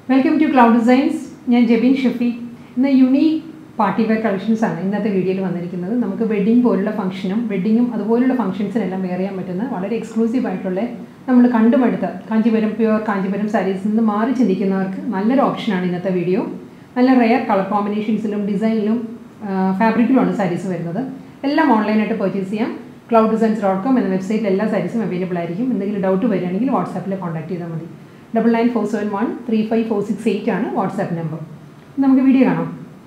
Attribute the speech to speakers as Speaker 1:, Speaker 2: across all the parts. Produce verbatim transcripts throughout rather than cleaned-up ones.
Speaker 1: Welcome to Cloud Designs. I am Jebin Shafi. In the unique party wear collections, in this video, we will see wedding function, wedding and functions very exclusive. We will see pure Kanjipuram sarees in the option in this video. Rare color combinations, design, fabric sarees. All online purchase cloud designs dot com and website all sarees available. If you have doubt, WhatsApp contact double nine four seven one three five four six eight ആണ് WhatsApp number. നമുക്ക് video കാണാം.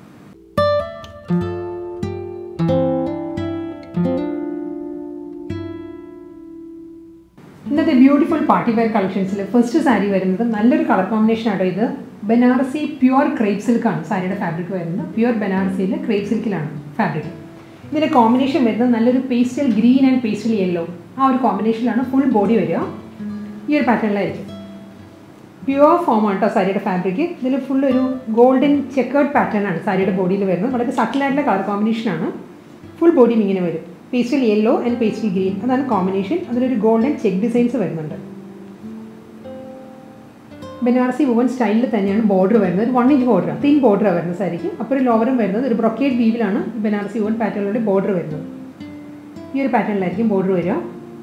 Speaker 1: ഇന്നത്തെ beautiful party wear കളക്ഷൻസിൽ first sari വരുന്നത് നല്ലൊരു colour combination ആണ്. ഇത് Banarasi pure crepe silk ആണ് സാരിയുടെ ഫാബ്രിക് വരുന്നത്. പ്യുവർ ബനാറസിയിലെ ക്രേപ്പ് സിൽക്കിലാണ് ഫാബ്രിക്. ഇതിന്റെ കോമ്പിനേഷൻ വരുന്നത് നല്ലൊരു pastel green and pastel yellow. ആ ഒരു കോമ്പിനേഷനിലാണ് ഫുൾ ബോഡി വരിക. ഈ ഒരു പാറ്റേണിലായിരിക്കും. Pure form ആണ് സാരിയുടെ ഫാബ്രിക്. ഇതിൽ ഫുൾ ഒരു ഗോൾഡൻ ചെക്കേർഡ് പാറ്റേൺ ആണ് സാരിയുടെ ബോഡിയിൽ വരുന്നത്. വളരെ സട്ടിൽ ആയിട്ടുള്ള കളർ കോമ്പിനേഷൻ ആണ്. ഫുൾ ബോഡിയും ഇങ്ങനെ വരും. Pastel yellow and pastel green അതാണ് കോമ്പിനേഷൻ. അതിലൊരു ഗോൾഡൻ ചെക്ക് ഡിസൈൻസ് വരുന്നുണ്ട്. ബനാറസി വുവൻ സ്റ്റൈലിൽ തന്നെയാണ് ബോർഡർ വരുന്നത്. ഒരു വൺ ഇഞ്ച് ബോർഡർ തിൻ ബോർഡറാണ് വരുന്നത് സാരിക്ക്. അപ്പോൾ ഒരു ലോവറും വരുന്നത് ഒരു ബ്രൊക്കേഡ് വീവിലാണ് ബനാറസി വുവൻ പാറ്റേണിലൂടെ ബോർഡർ വരുന്നത്. ഈ ഒരു പാറ്റേണിലായിരിക്കും ബോർഡർ വരിക.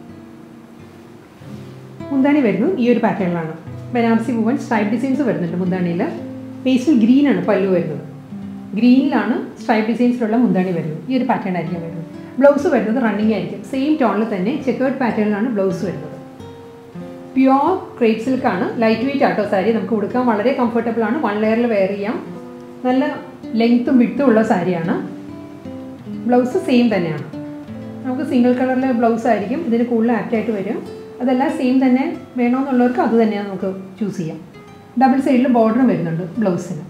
Speaker 1: മുന്താണി വരുന്നത് ഈ ഒരു പാറ്റേണിലാണ്. ബനാറസി വുവൻ സ്ട്രൈപ്പ് ഡിസൈൻസ് വരുന്നുണ്ട് മുന്താണിയിൽ. പേസ്റ്റൽ ഗ്രീൻ ആണ് പല്ലു വരുന്നത്. ഗ്രീനിലാണ് സ്ട്രൈപ്പ് ഡിസൈൻസിലുള്ള മുന്താണി വരുന്നത്. ഈ ഒരു പാറ്റേൺ ആയിരിക്കും വരുന്നത്. ബ്ലൗസ് വരുന്നത് റണ്ണിങ് ആയിരിക്കും. സെയിം ടോണിൽ തന്നെ ചെക്കേർഡ് പാറ്റേണിലാണ് ബ്ലൗസ് വരുന്നത്. പ്യുവർ ക്രേപ്പ് സിൽക്ക് ആണ്. ലൈറ്റ് വെയിറ്റ് ആട്ടോ സാരി. നമുക്ക് ഉടുക്കാൻ വളരെ കംഫർട്ടബിൾ ആണ്. വൺ ലെയറിൽ വെയർ ചെയ്യാം. നല്ല ലെങ്ത്തും വിട്ടും ഉള്ള സാരിയാണ്. ബ്ലൗസ് സെയിം തന്നെയാണ്. നമുക്ക് സിംഗിൾ കളറിലെ ബ്ലൗസ് ആയിരിക്കും ഇതിന് കൂടുതൽ ആപ്റ്റായിട്ട് വരും. അതെല്ലാം സെയിം തന്നെ വേണമെന്നുള്ളവർക്ക് അത് തന്നെയാണ് നമുക്ക് ചൂസ് ചെയ്യാം. ഡബിൾ സൈഡിൽ ബോർഡറും വരുന്നുണ്ട് ബ്ലൗസിന്.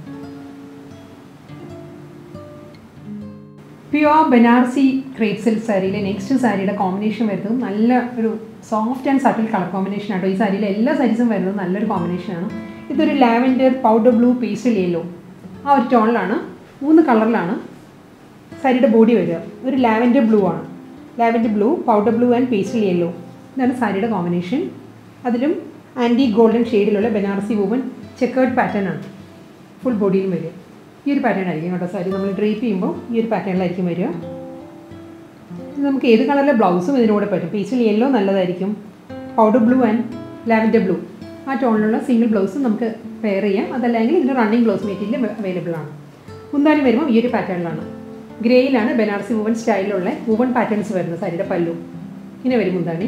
Speaker 1: പ്യുവർ ബനാറസി ക്രേപ്പ് സിൽക്ക് സാരിയിലെ നെക്സ്റ്റ് സാരിയുടെ കോമ്പിനേഷൻ വരുന്നത് നല്ല ഒരു soft and subtle colour combination ആട്ടോ. ഈ സാരിയിലെ എല്ലാ സാരീസും വരുന്നത് നല്ലൊരു കോമ്പിനേഷനാണ്. ഇതൊരു lavender powder blue pastel yellow ആ ഒരു ടോണിലാണ്. മൂന്ന് കളറിലാണ് സാരിയുടെ ബോഡി വരിക. ഒരു ലാവൻഡർ ബ്ലൂ ആണ്. Lavender blue, powder blue and pastel yellow ഇതാണ് സാരിയുടെ കോമ്പിനേഷൻ. അതിലും ആൻറ്റി ഗോൾഡൻ ഷെയ്ഡിലുള്ള ബനാറസി വുവൻ ചെക്കേർഡ് പാറ്റേൺ ആണ് ഫുൾ ബോഡിയിലും വരിക. ഈ ഒരു പാറ്റേൺ ആയിരിക്കും കേട്ടോ സാരി നമ്മൾ ഡ്രേപ്പ് ചെയ്യുമ്പോൾ ഈ ഒരു പാറ്റേണിലായിരിക്കും വരിക. നമുക്ക് ഏത് കളറിലെ ബ്ലൗസും ഇതിനൂടെ പറ്റും. പേസ്റ്റൽ യെല്ലോ നല്ലതായിരിക്കും. Powder blue and lavender blue ആ ടോണിലുള്ള സിംഗിൾ ബ്ലൗസും നമുക്ക് പെയർ ചെയ്യാം. അതല്ലെങ്കിൽ ഇതിന് റണ്ണിങ് ബ്ലൗസ് മെറ്റീരിയൽ അവൈലബിൾ ആണ്. മുന്താണി വരുമ്പോൾ ഈ ഒരു പാറ്റേണിലാണ്. ഗ്രേയിലാണ് ബനാറസി വുവൻ സ്റ്റൈലിലുള്ള വുവൻ പാറ്റേൺസ് വരുന്നത്. സാരിയുടെ പല്ലു ഇങ്ങനെ വരും. മുന്താണി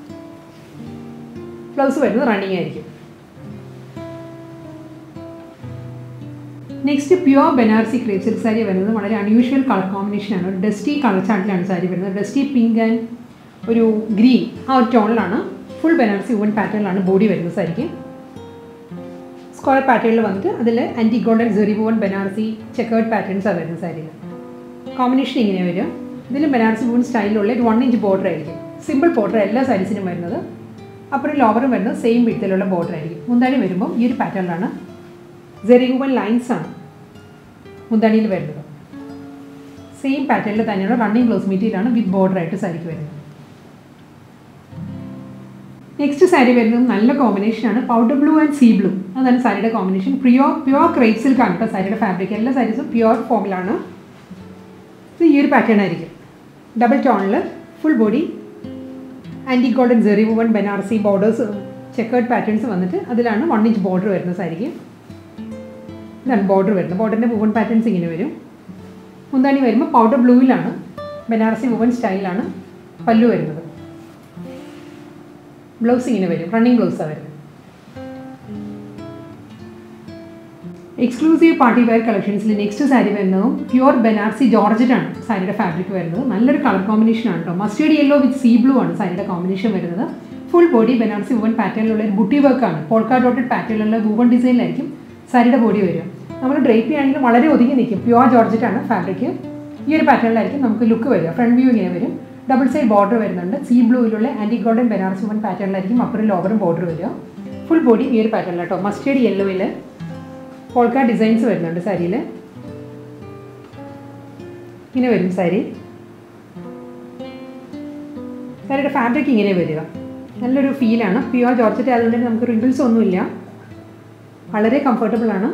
Speaker 1: ബ്ലൗസ് വരുന്നത് റണ്ണിങ് ആയിരിക്കും. Next pure Banarasi crepe silk sari വരുന്നത് വളരെ അൺയൂഷ്വൽ കളർ കോമ്പിനേഷനാണ്. ഒരു ഡസ്റ്റി കളർ ചാർട്ടിലാണ് സാരി വരുന്നത്. ഡസ്റ്റി പിങ്ക് ആൻഡ് ഒരു ഗ്രീൻ ആ ഒരു ടോണിലാണ്. ഫുൾ ബനാറസി വുവൻ പാറ്റേണിലാണ് ബോഡി വരുന്നത് സാരിക്ക്. സ്ക്വയർ പാറ്റേണിൽ വന്നിട്ട് അതിൽ antique golden zari woven Banarasi checkered പാറ്റേൺസാണ് വരുന്നത് സാരിയിൽ. കോമ്പിനേഷൻ ഇങ്ങനെ വരും. ഇതിൽ ബനാറസി വുവൻ സ്റ്റൈലിലുള്ള ഒരു വൺ ഇഞ്ച് ബോർഡർ ആയിരിക്കും. സിമ്പിൾ ബോർഡർ എല്ലാ സാരീസിനും വരുന്നത്. അപ്പോൾ ഒരു ലോവറും വരുന്നത് സെയിം വിഡ്ത്തിലുള്ള ബോർഡർ ആയിരിക്കും. മുന്താണി വരുമ്പോൾ ഈ ഒരു പാറ്റേണിലാണ്. സെറി വുവൻ ലൈൻസ് ആണ് മുന്താണിയിൽ വരുന്നത്. സെയിം പാറ്റേണിൽ തന്നെയുള്ള റണ്ണിങ് ബ്ലൗസ് മെറ്റീരിയലാണ് വിത്ത് ബോർഡർ ആയിട്ട് സാരിക്ക് വരുന്നത്. നെക്സ്റ്റ് സാരി വരുന്നത് നല്ല കോമ്പിനേഷനാണ്. Powder blue and sea blue അതാണ് സാരിയുടെ combination. Pure pure crepe silk ആണ് കേട്ടോ സാരിയുടെ ഫാബ്രിക്. എല്ലാ സാരീസും പ്യുവർ ഫോമിലാണ്. ഇത് ഈ ഒരു പാറ്റേൺ ആയിരിക്കും. ഡബിൾ ടോണിൽ full body antique golden zari woven Banarasi borders checkered patterns വന്നിട്ട് അതിലാണ് വൺ ഇഞ്ച് ബോർഡർ വരുന്നത് സാരിക്ക്. ഇതാണ് ബോർഡർ വരുന്നത്. ബോർഡറിൻ്റെ വുവൻ പാറ്റേൺസ് ഇങ്ങനെ വരും. മുന്താണി വരുമ്പോൾ പൗഡർ ബ്ലൂവിലാണ് ബനാറസി വുവൻ സ്റ്റൈലാണ് പല്ലു വരുന്നത്. ബ്ലൗസ് ഇങ്ങനെ വരും. റണ്ണിങ് ബ്ലൗസാണ് വരുന്നത്. എക്സ്ക്ലൂസീവ് പാർട്ടി വെയർ കളക്ഷൻസിൽ നെക്സ്റ്റ് സാരി വരുന്നതും പ്യുവർ ബനാറസി ജോർജറ്റ് ആണ് സാരിയുടെ ഫാബ്രിക് വരുന്നത്. നല്ലൊരു കളർ കോമ്പിനേഷൻ ആണ് കേട്ടോ. Mustard yellow with sea blue ആണ് സാരിയുടെ കോമ്പിനേഷൻ വരുന്നത്. ഫുൾ ബോഡി ബനാറസി വുവൻ പാറ്റേണിലുള്ള ഒരു ബുട്ടി വർക്കാണ്. പോൾക്കാ ഡോട്ടഡ് പാറ്റേണിലുള്ള വുവൻ ഡിസൈനിലായിരിക്കും സാരിയുടെ ബോഡി വരിക. നമ്മൾ ഡ്രേപ്പ് ചെയ്യുകയാണെങ്കിൽ വളരെ ഒതുങ്ങി നിൽക്കും. പ്യുവർ ജോർജറ്റ് ആണ് ഫാബ്രിക്. ഈ ഒരു പാറ്റേണിലായിരിക്കും നമുക്ക് ലുക്ക് വരിക. ഫ്രണ്ട് വ്യൂ ഇങ്ങനെ വരും. ഡബിൾ സൈഡ് ബോർഡർ വരുന്നുണ്ട്. സീ ബ്ലൂയിലുള്ള ആൻറ്റി ഗോൾഡൻ ബനാറസി വുവൻ പാറ്റേണിലായിരിക്കും അപ്പറും ലോവറും ബോർഡർ വരിക. ഫുൾ ബോഡി ഈ ഒരു പാറ്റേണിൽ കേട്ടോ. മസ്റ്റേർഡ് യെല്ലോയിൽ പോൾക്കാ ഡിസൈൻസ് വരുന്നുണ്ട് സാരിയിൽ. ഇങ്ങനെ വരും സാരി. സാരിയുടെ ഫാബ്രിക് ഇങ്ങനെ വരിക. നല്ലൊരു ഫീലാണ്. പ്യുവർ ജോർജറ്റ് ആയതുകൊണ്ട് നമുക്ക് റിങ്കിൾസ് ഒന്നുമില്ല. വളരെ കംഫർട്ടബിൾ ആണ്.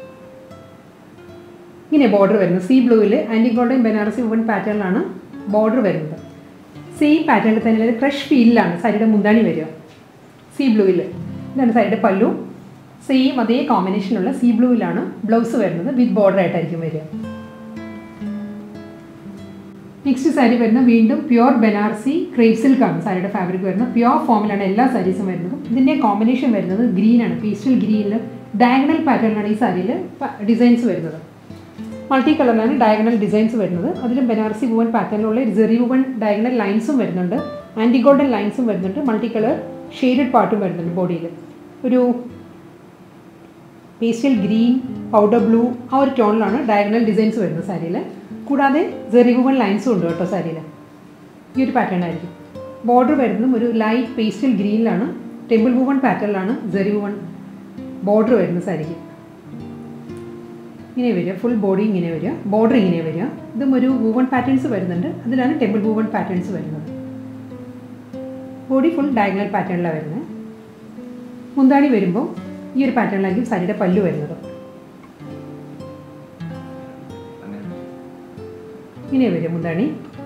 Speaker 1: ഇങ്ങനെ ബോർഡർ വരുന്നത് സീ ബ്ലൂവിൽ ആൻറ്റി ഗോൾഡൻ ബനാറസി വുവൺ പാറ്റേണിലാണ് ബോർഡർ വരുന്നത്. സെയിം പാറ്റേണിൽ തന്നെ ക്രഷ് ഫീലിലാണ് സാരിയുടെ മുന്താണി വരിക. സീ ബ്ലൂവിൽ ഇതാണ് സാരിയുടെ പല്ലു. സെയിം അതേ കോമ്പിനേഷനുള്ള സീ ബ്ലൂവിലാണ് ബ്ലൗസ് വരുന്നത്. വിത്ത് ബോർഡർ ആയിട്ടായിരിക്കും വരിക. നെക്സ്റ്റ് സാരി വരുന്നത് വീണ്ടും പ്യുവർ ബനാറസി ക്രേപ്പ് സിൽക്കാണ് സാരിയുടെ ഫാബ്രിക് വരുന്നത്. പ്യുവർ ഫോമിലാണ് എല്ലാ സാരീസും വരുന്നത്. ഇതിൻ്റെ കോമ്പിനേഷൻ വരുന്നത് ഗ്രീനാണ്. പേസ്റ്റൽ ഗ്രീനിൽ ഡയഗണൽ പാറ്റേണിലാണ് ഈ സാരിയിൽ ഡിസൈൻസ് വരുന്നത്. മൾട്ടി കളറിലാണ് ഡയഗണൽ ഡിസൈൻസ് വരുന്നത്. അതിലും ബനാറസി വുവൺ പാറ്റേണിലുള്ള ജെറി വുവൺ ഡയഗണൽ ലൈൻസും വരുന്നുണ്ട്. ആൻറ്റി ഗോൾഡൻ ലൈൻസും വരുന്നുണ്ട്. മൾട്ടി കളർ ഷെയ്ഡഡ് പാർട്ടും വരുന്നുണ്ട് ബോഡിയിൽ. ഒരു പേസ്റ്റൽ ഗ്രീൻ, പൗഡർ ബ്ലൂ ആ ഒരു ടോണിലാണ് ഡയഗണൽ ഡിസൈൻസ് വരുന്നത് സാരിയിൽ. കൂടാതെ ജെറി വുവൺ ലൈൻസും ഉണ്ട് കേട്ടോ സാരിയിൽ. ഈ ഒരു പാറ്റേൺ ആയിരിക്കും. ബോർഡർ വരുന്നതും ഒരു ലൈറ്റ് പേസ്റ്റൽ ഗ്രീനിലാണ്. ടെമ്പിൾ വുവൺ പാറ്റേണിലാണ് ജെറി വുവൺ ബോർഡർ വരുന്നത് സാരിക്ക്. ഇങ്ങനെ വരിക, ഫുൾ ബോഡി ഇങ്ങനെ വരിക, ബോർഡർ ഇങ്ങനെ വരിക. ഇതും ഒരു വുവൺ പാറ്റേൺസ് വരുന്നുണ്ട്. അതിലാണ് ടെമ്പിൾ വുവൺ പാറ്റേൺസ് വരുന്നത്. ബോഡി ഫുൾ ഡയഗണൽ പാറ്റേണിലാണ് വരുന്നത്. മുന്താണി വരുമ്പോൾ ഈ ഒരു പാറ്റേണിലായിരിക്കും സാരിയുടെ പല്ലു വരുന്നത്. ഇങ്ങനെ വരിക മുന്താണി.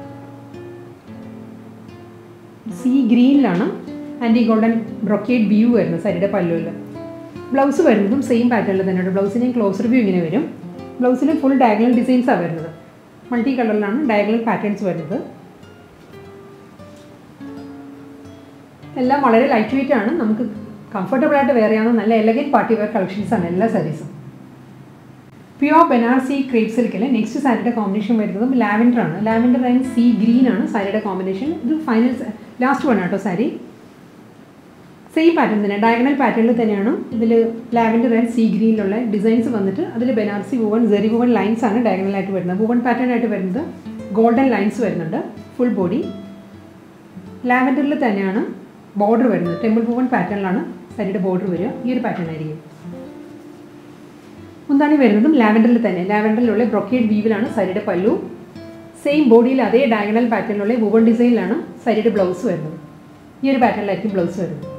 Speaker 1: സീ ഗ്രീനിലാണ് ആൻറ്റി ഗോൾഡൻ ബ്രൊക്കേഡ് വ്യൂ വരുന്നത് സാരിയുടെ പല്ലുവിൽ. ബ്ലൗസ് വരുന്നതും സെയിം പാറ്റേണിൽ തന്നെയാണ്. ബ്ലൗസിൻ്റെയും ക്ലോസർ വ്യൂ ഇങ്ങനെ വരും. ബ്ലൗസിൽ ഫുൾ ഡയഗണൽ ഡിസൈൻസാണ് വരുന്നത്. മൾട്ടി കളറിലാണ് ഡയഗണൽ പാറ്റേൺസ് വരുന്നത്. എല്ലാം വളരെ ലൈറ്റ് വെയിറ്റ് ആണ്. നമുക്ക് കംഫർട്ടബിളായിട്ട് വെയർ ചെയ്യാവുന്ന നല്ല എലഗൻറ്റ് പാർട്ടി വെയർ കളക്ഷൻസാണ് എല്ലാ സാരീസും. പ്യുവർ ബനാറസി ക്രേപ്പ് സിൽക്കിൽ നെക്സ്റ്റ് സാരിയുടെ കോമ്പിനേഷൻ വരുന്നതും ലാവൻഡർ ആണ്. ലാവൻഡർ ആൻഡ് സീ ഗ്രീൻ ആണ് സാരിയുടെ കോമ്പിനേഷൻ. ഇത് ഫൈനൽ ലാസ്റ്റ് വൺ ആട്ടോ സാരി. സെയിം പാറ്റേൺ തന്നെ, ഡയഗണൽ പാറ്റേണിൽ തന്നെയാണ് ഇതിൽ ലാവൻഡർ ആൻഡ് സീ ഗ്രീനിലുള്ള ഡിസൈൻസ് വന്നിട്ട് അതിൽ Banarasi woven zari woven lines ആണ് ഡയഗണലായിട്ട് വരുന്നത്. വുവൺ പാറ്റേൺ ആയിട്ട് വരുന്നത് ഗോൾഡൻ ലൈൻസ് വരുന്നുണ്ട്. ഫുൾ ബോഡി ലാവൻഡറിൽ തന്നെയാണ് ബോർഡർ വരുന്നത്. ടെമ്പിൾ വുവൺ പാറ്റേണിലാണ് സാരിയുടെ ബോർഡർ വരിക. ഈ ഒരു പാറ്റേൺ ആയിരിക്കും. മുന്താണി വരുന്നതും ലാവൻഡറിൽ തന്നെ, ലാവൻഡറിലുള്ള ബ്രൊക്കേഡ് വീവിലാണ് സാരിയുടെ പല്ലു. സെയിം ബോഡിയിൽ അതേ ഡയഗണൽ പാറ്റേണിലുള്ള വുവൺ ഡിസൈനിലാണ് സാരിയുടെ ബ്ലൗസ് വരുന്നത്. ഈ ഒരു പാറ്റേണിലായിരിക്കും ബ്ലൗസ് വരുന്നത്.